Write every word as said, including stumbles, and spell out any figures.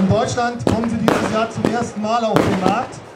In Deutschland kommen sie dieses Jahr zum ersten Mal auf den Markt.